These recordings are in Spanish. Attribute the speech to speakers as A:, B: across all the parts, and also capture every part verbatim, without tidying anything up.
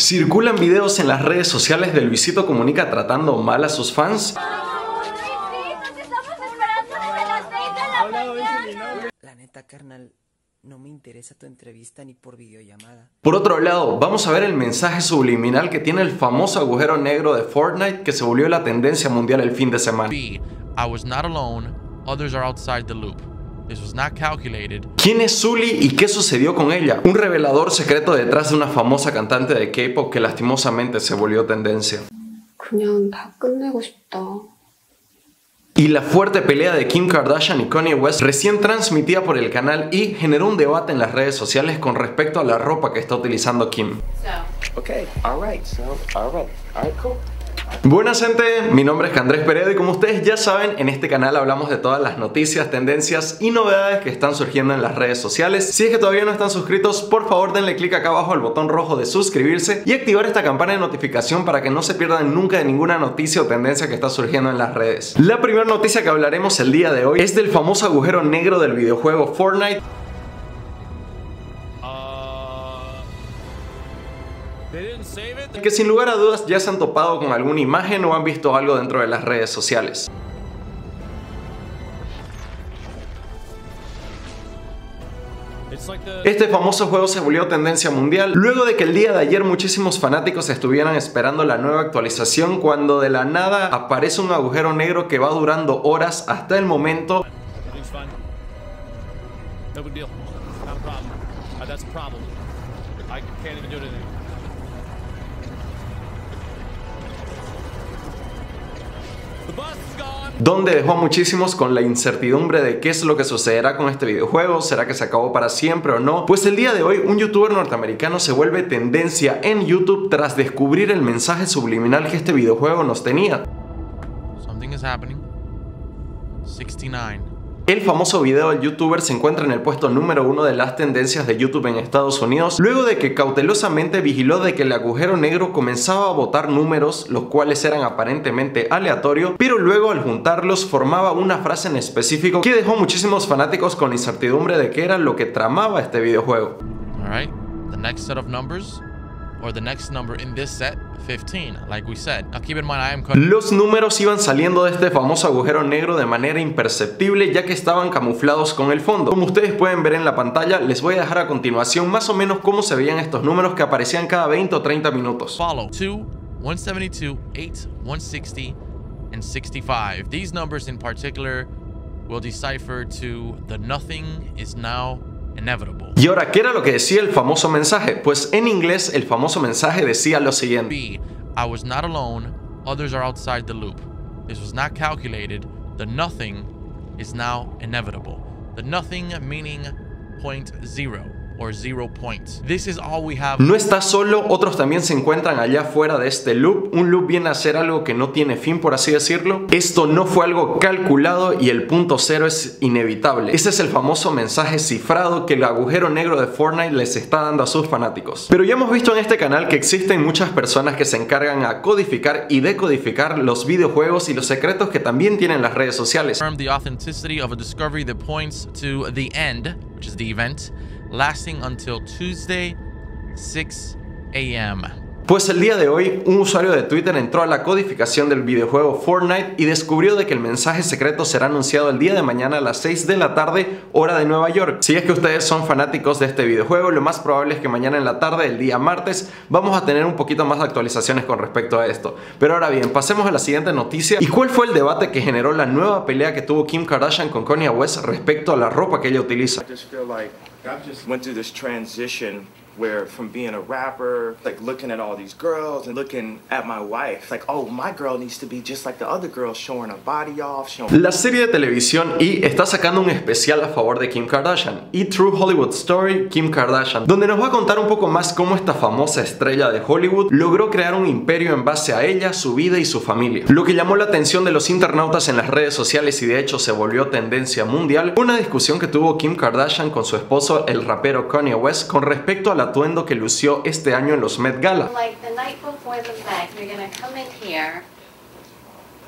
A: Circulan videos en las redes sociales de Luisito Comunica tratando mal a sus fans.
B: La neta, carnal, no me interesa tu entrevista ni por videollamada.
A: Por otro lado, vamos a ver el mensaje subliminal que tiene el famoso agujero negro de Fortnite que se volvió la tendencia mundial el fin de semana.
C: B. I was not alone. Others are outside the loop. This was not calculated.
A: ¿Quién es Sully y qué sucedió con ella? Un revelador secreto detrás de una famosa cantante de K-pop que lastimosamente se volvió tendencia.
D: 그냥 다 끝내고 싶다.
A: Y la fuerte pelea de Kim Kardashian y Kanye West, recién transmitida por el canal E!, generó un debate en las redes sociales con respecto a la ropa que está utilizando Kim.
E: Okay, all right, so, all right, all right, cool.
A: Buenas gente, mi nombre es Andrés Peredo y como ustedes ya saben, en este canal hablamos de todas las noticias, tendencias y novedades que están surgiendo en las redes sociales. Si es que todavía no están suscritos, por favor denle clic acá abajo al botón rojo de suscribirse y activar esta campana de notificación para que no se pierdan nunca de ninguna noticia o tendencia que está surgiendo en las redes. La primera noticia que hablaremos el día de hoy es del famoso agujero negro del videojuego Fortnite. Que sin lugar a dudas ya se han topado con alguna imagen o han visto algo dentro de las redes sociales. Este famoso juego se volvió tendencia mundial luego de que el día de ayer muchísimos fanáticos estuvieran esperando la nueva actualización, cuando de la nada aparece un agujero negro que va durando horas hasta el momento donde dejó a muchísimos con la incertidumbre de qué es lo que sucederá con este videojuego. ¿Será que se acabó para siempre o no? Pues el día de hoy un youtuber norteamericano se vuelve tendencia en YouTube tras descubrir el mensaje subliminal que este videojuego nos tenía.
C: Something is happening. sixty-nine.
A: El famoso video del youtuber se encuentra en el puesto número uno de las tendencias de YouTube en Estados Unidos, luego de que cautelosamente vigiló de que el agujero negro comenzaba a botar números, los cuales eran aparentemente aleatorios, pero luego al juntarlos formaba una frase en específico que dejó muchísimos fanáticos con la incertidumbre de qué era lo que tramaba este videojuego.
C: Alright, the next set of numbers, or the next number in this set, fifteen, like we said. Now keep in mind I am
A: Los números iban saliendo de este famoso agujero negro de manera imperceptible, ya que estaban camuflados con el fondo. Como ustedes pueden ver en la pantalla, les voy a dejar a continuación más o menos cómo se veían estos números que aparecían cada veinte o treinta minutos.
C: Follow two, one seventy-two, eight, one sixty, and sixty-five. These numbers in particular will decipher to the nothing is now inevitable.
A: Y ahora, ¿qué era lo que decía el famoso mensaje? Pues en inglés el famoso mensaje decía lo siguiente:
C: B. I was not alone. Others are outside the loop. This was not calculated. The nothing is now inevitable. The nothing meaning point zero. Or zero points. This is all we have.
A: No estás solo, otros también se encuentran allá fuera de este loop. Un loop viene a ser algo que no tiene fin, por así decirlo. Esto no fue algo calculado y el punto cero es inevitable. Ese es el famoso mensaje cifrado que el agujero negro de Fortnite les está dando a sus fanáticos. Pero ya hemos visto en este canal que existen muchas personas que se encargan a codificar y decodificar los videojuegos y los secretos que también tienen las redes sociales.
C: The authenticity of a discovery that points to the end, which is the event, lasting until Tuesday, six A M
A: Pues el día de hoy, un usuario de Twitter entró a la codificación del videojuego Fortnite y descubrió de que el mensaje secreto será anunciado el día de mañana a las seis de la tarde, hora de Nueva York. Si es que ustedes son fanáticos de este videojuego, lo más probable es que mañana en la tarde, el día martes, vamos a tener un poquito más de actualizaciones con respecto a esto. Pero ahora bien, pasemos a la siguiente noticia. ¿Y cuál fue el debate que generó la nueva pelea que tuvo Kim Kardashian con Kanye West respecto a la ropa que ella utiliza?
E: I just feel like I just went through this transition where from being a rapper, like looking at all these girls and looking at my wife, like, oh, my girl needs to be just like the other girls, showing her body off, showing...
A: La serie de televisión E! Está sacando un especial a favor de Kim Kardashian, E! True Hollywood Story Kim Kardashian, donde nos va a contar un poco más cómo esta famosa estrella de Hollywood logró crear un imperio en base a ella, su vida y su familia. Lo que llamó la atención de los internautas en las redes sociales y de hecho se volvió tendencia mundial, una discusión que tuvo Kim Kardashian con su esposo, el rapero Kanye West, con respecto a la atuendo que lució este año en los Met Gala.
F: Like the night before the Met, you're gonna come in here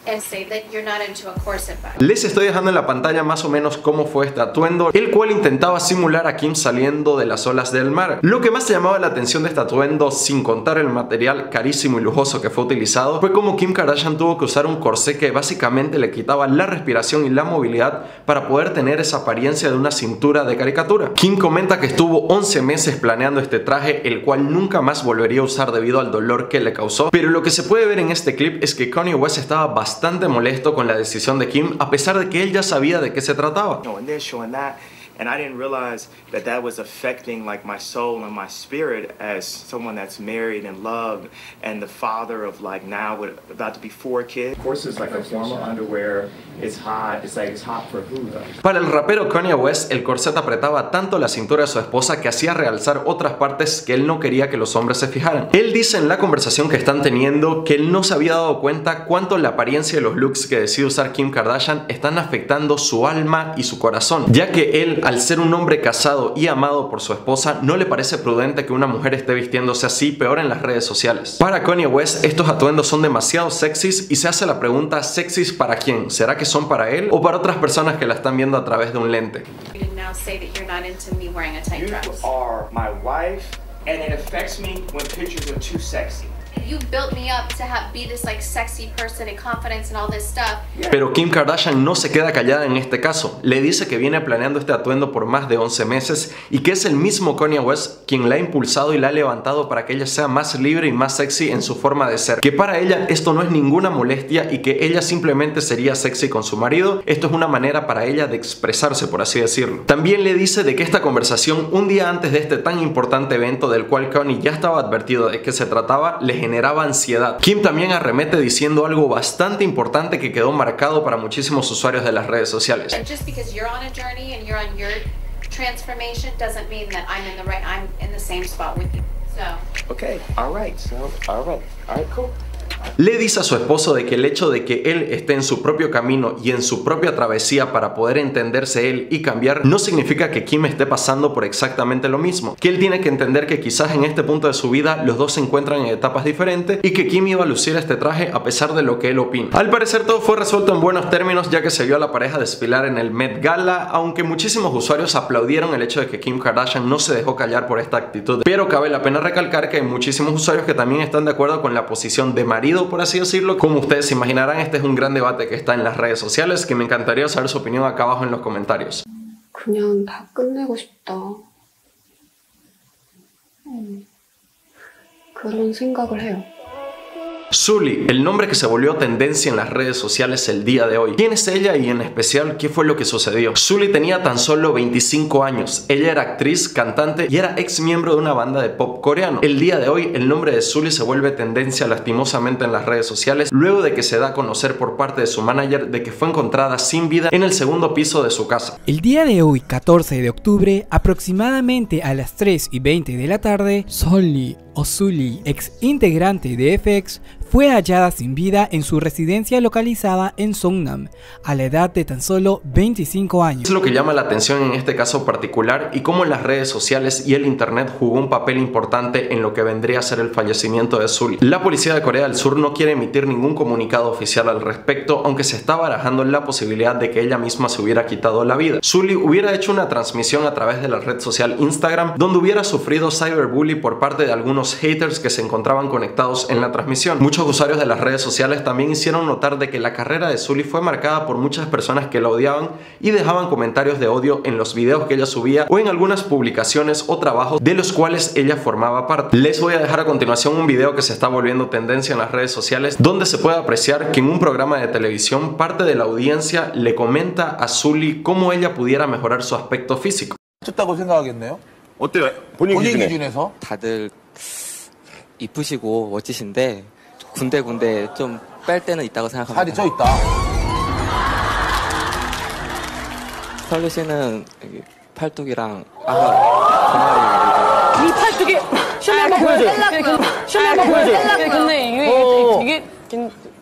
F: and say that you're not into a corset bag.
A: Les estoy dejando en la pantalla más o menos cómo fue este atuendo, el cual intentaba simular a Kim saliendo de las olas del mar. Lo que más llamaba la atención de este atuendo, sin contar el material carísimo y lujoso que fue utilizado, fue como Kim Kardashian tuvo que usar un corsé que básicamente le quitaba la respiración y la movilidad para poder tener esa apariencia de una cintura de caricatura. Kim comenta que estuvo once meses planeando este traje, el cual nunca más volvería a usar debido al dolor que le causó, pero lo que se puede ver en este clip es que Kanye West estaba bastante molesto con la decisión de Kim, a pesar de que él ya sabía de qué se trataba.
E: And I didn't realize that that was affecting like my soul and my spirit as someone that's married and loved and the father of like now with about to be four kids. Of course, it's like a formal underwear. It's hot. It's like it's hot for who though?
A: Para el rapero Kanye West, el corset apretaba tanto la cintura de su esposa que hacía realzar otras partes que él no quería que los hombres se fijaran. Él dice en la conversación que están teniendo que él no se había dado cuenta cuánto la apariencia y los looks que decide usar Kim Kardashian están afectando su alma y su corazón, ya que él, al ser un hombre casado y amado por su esposa, no le parece prudente que una mujer esté vistiéndose así, peor en las redes sociales. Para Kanye West, estos atuendos son demasiado sexys y se hace la pregunta: ¿sexys para quién? ¿Será que son para él o para otras personas que la están viendo a través de un lente?
F: You built me up to have, be this like sexy person and confidence and all this stuff.
A: Pero Kim Kardashian no se queda callada en este caso. Le dice que viene planeando este atuendo por más de once meses y que es el mismo Kanye West quien la ha impulsado y la ha levantado para que ella sea más libre y más sexy en su forma de ser. Que para ella esto no es ninguna molestia y que ella simplemente sería sexy con su marido. Esto es una manera para ella de expresarse, por así decirlo. También le dice de que esta conversación, un día antes de este tan importante evento del cual Kanye ya estaba advertido de qué se trataba, le generaba ansiedad. Kim también arremete diciendo algo bastante importante que quedó marcado para muchísimos usuarios de las redes sociales.
E: Okay, all right, so all right, all right, cool.
A: Le dice a su esposo de que el hecho de que él esté en su propio camino y en su propia travesía para poder entenderse él y cambiar no significa que Kim esté pasando por exactamente lo mismo, que él tiene que entender que quizás en este punto de su vida los dos se encuentran en etapas diferentes y que Kim iba a lucir este traje a pesar de lo que él opina. Al parecer todo fue resuelto en buenos términos, ya que se vio a la pareja desfilar en el Met Gala, aunque muchísimos usuarios aplaudieron el hecho de que Kim Kardashian no se dejó callar por esta actitud, pero cabe la pena recalcar que hay muchísimos usuarios que también están de acuerdo con la posición de marido, por así decirlo. Como ustedes se imaginarán, este es un gran debate que está en las redes sociales, que me encantaría saber su opinión acá abajo en los comentarios.
D: 그냥 다 끝내고 싶다. 음, 그런 생각을 해요.
A: Sully, el nombre que se volvió tendencia en las redes sociales el día de hoy. ¿Quién es ella y en especial qué fue lo que sucedió? Sully tenía tan solo veinticinco años. Ella era actriz, cantante y era ex miembro de una banda de pop coreano. El día de hoy el nombre de Sully se vuelve tendencia lastimosamente en las redes sociales luego de que se da a conocer por parte de su manager de que fue encontrada sin vida en el segundo piso de su casa.
G: El día de hoy, catorce de octubre, aproximadamente a las tres y veinte de la tarde, Sully o Sully, ex integrante de F X, fue hallada sin vida en su residencia localizada en Songnam, a la edad de tan solo veinticinco años.
A: Es lo que llama la atención en este caso particular y cómo las redes sociales y el internet jugó un papel importante en lo que vendría a ser el fallecimiento de Sully. La policía de Corea del Sur no quiere emitir ningún comunicado oficial al respecto, aunque se está barajando la posibilidad de que ella misma se hubiera quitado la vida. Sully hubiera hecho una transmisión a través de la red social Instagram, donde hubiera sufrido cyberbullying por parte de algunos haters que se encontraban conectados en la transmisión. Muchos usuarios de las redes sociales también hicieron notar de que la carrera de Sully fue marcada por muchas personas que la odiaban y dejaban comentarios de odio en los videos que ella subía o en algunas publicaciones o trabajos de los cuales ella formaba parte. Les voy a dejar a continuación un video que se está volviendo tendencia en las redes sociales, donde se puede apreciar que en un programa de televisión parte de la audiencia le comenta a Sully cómo ella pudiera mejorar su aspecto físico.
H: 좋다고 생각하겠네요.
I: 어때요? 본인,
H: 본인
I: 기준에?
H: 기준에서?
J: 다들 이쁘시고 멋지신데 군데군데 좀 뺄 때는 있다고 생각합니다.
H: 살이 쪄 있다.
J: 설리 씨는 여기 팔뚝이랑 아가
K: 이 팔뚝이 셜리 한번 보여줘. 셜리 한번 보여줘. 근데 이게 이게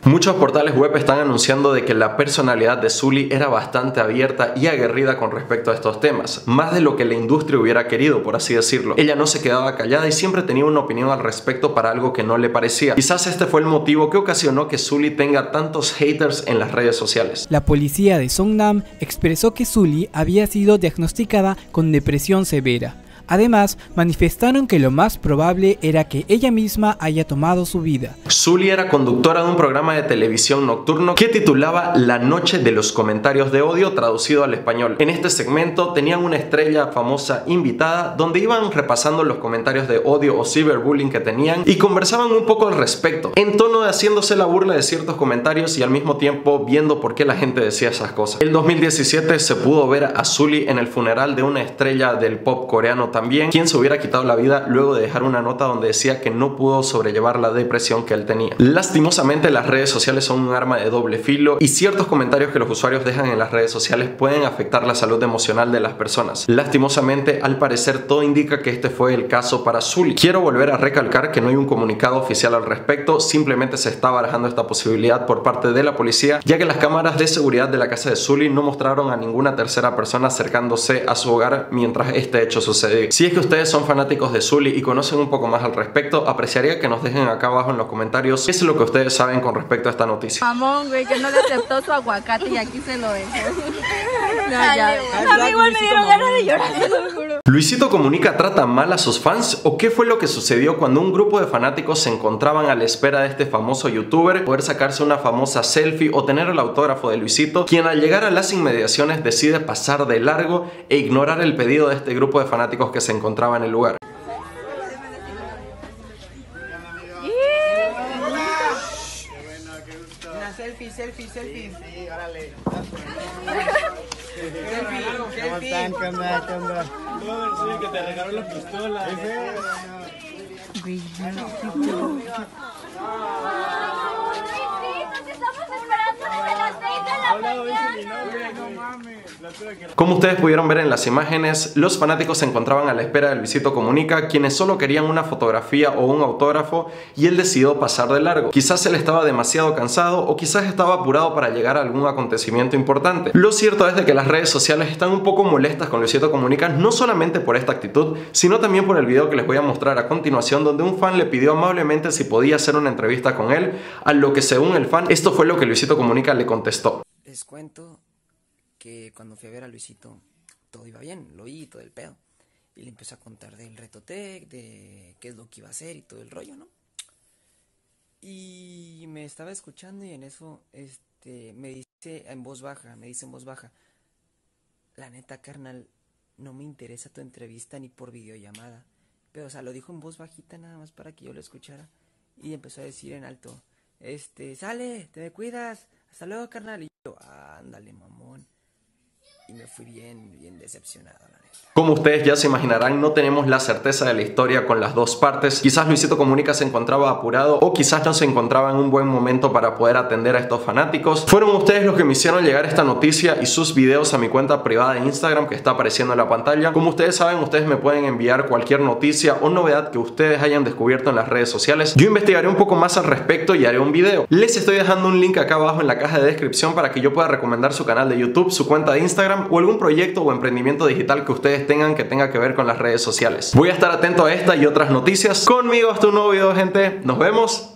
A: Muchos portales web están anunciando de que la personalidad de Sully era bastante abierta y aguerrida con respecto a estos temas, más de lo que la industria hubiera querido, por así decirlo. Ella no se quedaba callada y siempre tenía una opinión al respecto para algo que no le parecía. Quizás este fue el motivo que ocasionó que Sully tenga tantos haters en las redes sociales.
G: La policía de Songnam expresó que Sully había sido diagnosticada con depresión severa. Además, manifestaron que lo más probable era que ella misma haya tomado su vida.
A: Sully era conductora de un programa de televisión nocturno que titulaba La Noche de los Comentarios de Odio, traducido al español. En este segmento tenían una estrella famosa invitada donde iban repasando los comentarios de odio o ciberbullying que tenían y conversaban un poco al respecto, en tono de haciéndose la burla de ciertos comentarios y al mismo tiempo viendo por qué la gente decía esas cosas. En el dos mil diecisiete se pudo ver a Sully en el funeral de una estrella del pop coreano también, quien se hubiera quitado la vida luego de dejar una nota donde decía que no pudo sobrellevar la depresión que él tenía. Lastimosamente, las redes sociales son un arma de doble filo y ciertos comentarios que los usuarios dejan en las redes sociales pueden afectar la salud emocional de las personas. Lastimosamente, al parecer todo indica que este fue el caso para Sully. Quiero volver a recalcar que no hay un comunicado oficial al respecto, simplemente se está barajando esta posibilidad por parte de la policía, ya que las cámaras de seguridad de la casa de Sully no mostraron a ninguna tercera persona acercándose a su hogar mientras este hecho sucedió. Si es que ustedes son fanáticos de Sully y conocen un poco más al respecto, apreciaría que nos dejen acá abajo en los comentarios qué es lo que ustedes saben con respecto a esta noticia.
H: Mamón, güey, que no le aceptó su aguacate y aquí se lo dejó. No, ya. A mí igual me dieron ganas de llorar, te lo juro.
A: ¿Luisito Comunica trata mal a sus fans? ¿O qué fue lo que sucedió cuando un grupo de fanáticos se encontraban a la espera de este famoso youtuber poder sacarse una famosa selfie o tener el autógrafo de Luisito, quien al llegar a las inmediaciones decide pasar de largo e ignorar el pedido de este grupo de fanáticos que se encontraba en el lugar?
B: Una selfie, selfie, selfie. Sí, órale.
I: ¿Cómo están? ¿Qué onda? ¿Qué onda? Sí, que te regaló la pistola.
A: Como ustedes pudieron ver en las imágenes, los fanáticos se encontraban a la espera de Luisito Comunica, quienes solo querían una fotografía o un autógrafo, y él decidió pasar de largo. Quizás él estaba demasiado cansado o quizás estaba apurado para llegar a algún acontecimiento importante. Lo cierto es de que las redes sociales están un poco molestas con Luisito Comunica, no solamente por esta actitud, sino también por el video que les voy a mostrar a continuación, donde un fan le pidió amablemente si podía hacer una entrevista con él, a lo que según el fan, esto fue lo que Luisito Comunica le contestó.
B: Les cuento que cuando fui a ver a Luisito, todo iba bien, lo oí, todo el pedo. Y le empecé a contar del Reto Tech, de qué es lo que iba a hacer y todo el rollo, ¿no? Y me estaba escuchando y en eso este, me dice en voz baja, me dice en voz baja, la neta, carnal, no me interesa tu entrevista ni por videollamada. Pero, o sea, lo dijo en voz bajita nada más para que yo lo escuchara. Y empezó a decir en alto, este, sale, te me cuidas, hasta luego, carnal. Y yo, ándale, mamón. Y me fui bien, bien decepcionado, la neta.
A: Como ustedes ya se imaginarán, no tenemos la certeza de la historia con las dos partes. Quizás Luisito Comunica se encontraba apurado o quizás no se encontraba en un buen momento para poder atender a estos fanáticos. Fueron ustedes los que me hicieron llegar esta noticia y sus videos a mi cuenta privada de Instagram que está apareciendo en la pantalla. Como ustedes saben, ustedes me pueden enviar cualquier noticia o novedad que ustedes hayan descubierto en las redes sociales. Yo investigaré un poco más al respecto y haré un video. Les estoy dejando un link acá abajo en la caja de descripción para que yo pueda recomendar su canal de YouTube, su cuenta de Instagram o algún proyecto o emprendimiento digital que ustedes tengan que tenga que ver con las redes sociales. Voy a estar atento a esta y otras noticias. Conmigo hasta un nuevo video, gente. Nos vemos.